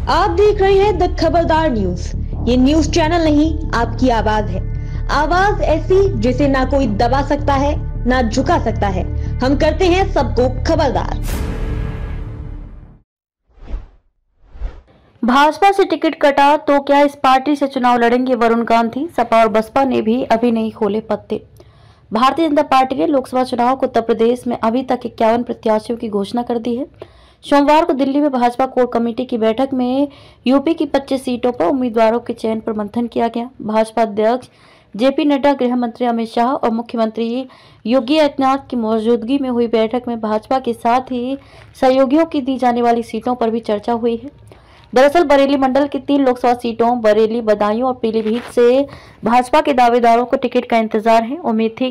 आप देख रहे हैं द खबरदार न्यूज। ये न्यूज चैनल नहीं, आपकी आवाज है। आवाज ऐसी जिसे ना कोई दबा सकता है, ना झुका सकता है। हम करते हैं सबको खबरदार। भाजपा से टिकट कटा तो क्या इस पार्टी से चुनाव लड़ेंगे वरुण गांधी? सपा और बसपा ने भी अभी नहीं खोले पत्ते। भारतीय जनता पार्टी ने लोकसभा चुनाव को उत्तर प्रदेश में अभी तक 51 प्रत्याशियों की घोषणा कर दी है। सोमवार को दिल्ली में भाजपा कोर कमेटी की बैठक में यूपी की 25 सीटों पर उम्मीदवारों के चयन पर मंथन किया गया। भाजपा अध्यक्ष जेपी नड्डा, गृह मंत्री अमित शाह और मुख्यमंत्री योगी आदित्यनाथ की मौजूदगी में हुई बैठक में भाजपा के साथ ही सहयोगियों की दी जाने वाली सीटों पर भी चर्चा हुई है। दरअसल बरेली मंडल की 3 लोकसभा सीटों बरेली, बदायूं और पीलीभीत से भाजपा के दावेदारों को टिकट का इंतजार है। उम्मीद थी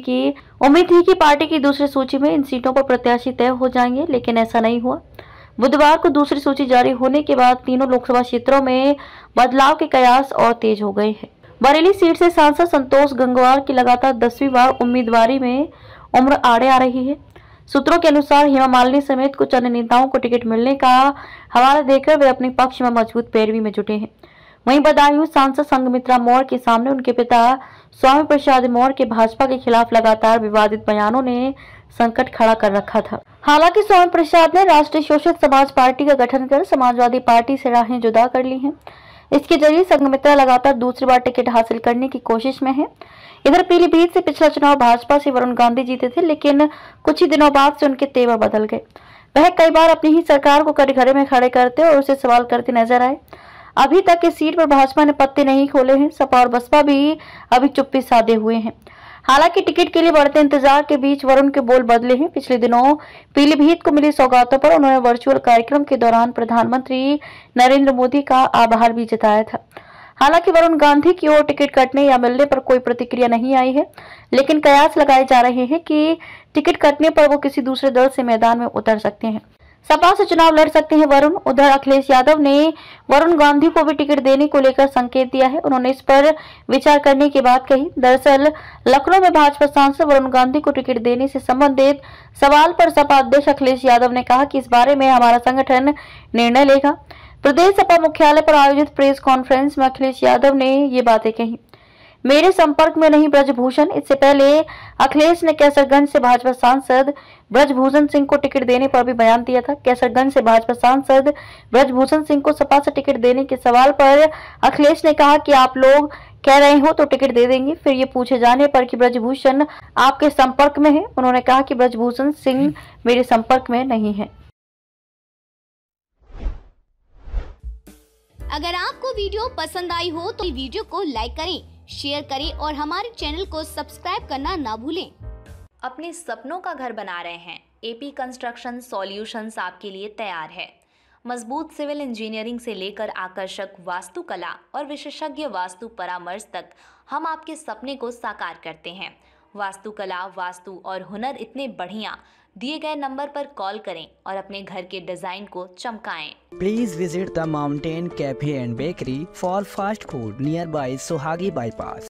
कि पार्टी की दूसरी सूची में इन सीटों पर प्रत्याशी तय हो जाएंगे, लेकिन ऐसा नहीं हुआ। बुधवार को दूसरी सूची जारी होने के बाद तीनों लोकसभा क्षेत्रों में बदलाव के कयास और तेज हो गए हैं। बरेली सीट से सांसद संतोष गंगवार की लगातार 10वीं बार उम्मीदवारी में उम्र आड़े आ रही है। सूत्रों के अनुसार हेमा मालिनी समेत कुछ अन्य नेताओं को टिकट मिलने का हवाला देकर वे अपने पक्ष में मजबूत पैरवी में जुटे हैं। वहीं बदायूं सांसद संघमित्रा मौर्य के सामने उनके पिता स्वामी प्रसाद मौर्य के भाजपा के खिलाफ लगातार विवादित बयानों ने संकट खड़ा कर रखा था। हालांकि स्वामी प्रसाद ने राष्ट्रीय शोषित समाज पार्टी का गठन कर समाजवादी पार्टी से राहें जुदा कर ली हैं। इसके जरिए संघमित्रा लगातार दूसरी बार टिकट हासिल करने की कोशिश में है। इधर पीलीभीत से पिछला चुनाव भाजपा से वरुण गांधी जीते थे, लेकिन कुछ ही दिनों बाद से उनके तेवर बदल गए। वह कई बार अपनी ही सरकार को कटघरे में खड़े करते और उसे सवाल करते नजर आए। अभी तक इस सीट पर भाजपा ने पत्ते नहीं खोले हैं। सपा और बसपा भी अभी चुप्पी साधे हुए हैं। हालांकि टिकट के लिए बढ़ते इंतजार के बीच वरुण के बोल बदले हैं। पिछले दिनों पीलीभीत को मिली सौगातों पर उन्होंने वर्चुअल कार्यक्रम के दौरान प्रधानमंत्री नरेंद्र मोदी का आभार भी जताया था। हालांकि वरुण गांधी की ओर टिकट कटने या मिलने पर कोई प्रतिक्रिया नहीं आई है, लेकिन कयास लगाए जा रहे हैं कि टिकट कटने पर वो किसी दूसरे दल से मैदान में उतर सकते हैं। सपा से चुनाव लड़ सकते हैं वरुण। उधर अखिलेश यादव ने वरुण गांधी को भी टिकट देने को लेकर संकेत दिया है। उन्होंने इस पर विचार करने की बात कही। दरअसल लखनऊ में भाजपा सांसद वरुण गांधी को टिकट देने से संबंधित सवाल पर सपा अध्यक्ष अखिलेश यादव ने कहा कि इस बारे में हमारा संगठन निर्णय लेगा। प्रदेश सपा मुख्यालय पर आयोजित प्रेस कॉन्फ्रेंस में अखिलेश यादव ने ये बातें कही। मेरे संपर्क में नहीं ब्रजभूषण। इससे पहले अखिलेश ने कैसरगंज से भाजपा सांसद ब्रजभूषण सिंह को टिकट देने पर भी बयान दिया था। कैसरगंज से भाजपा सांसद ब्रजभूषण सिंह को सपा से टिकट देने के सवाल पर अखिलेश ने कहा कि आप लोग कह रहे हो तो टिकट दे देंगे। फिर ये पूछे जाने पर कि ब्रजभूषण आपके संपर्क में है, उन्होंने कहा कि ब्रजभूषण सिंह मेरे संपर्क में नहीं है। अगर आपको वीडियो पसंद आई हो तो वीडियो को लाइक करें, शेयर करें और हमारे चैनल को सब्सक्राइब करना ना भूलें। अपने सपनों का घर बना रहे हैं? एपी कंस्ट्रक्शन सॉल्यूशंस आपके लिए तैयार है। मजबूत सिविल इंजीनियरिंग से लेकर आकर्षक वास्तुकला और विशेषज्ञ वास्तु परामर्श तक हम आपके सपने को साकार करते हैं। वास्तुकला, वास्तु और हुनर इतने बढ़िया। दिए गए नंबर पर कॉल करें और अपने घर के डिजाइन को चमकाएं। Please visit the Mountain Cafe and Bakery for fast food nearby Sohagi Bypass.